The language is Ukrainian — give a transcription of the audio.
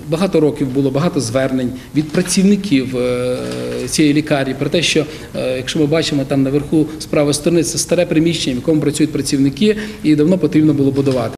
багато років було багато звернень від працівників цієї лікарні про те, що, якщо ми бачимо там наверху з правої сторони, це старе приміщення, в якому працюють працівники, і давно потрібно було будувати.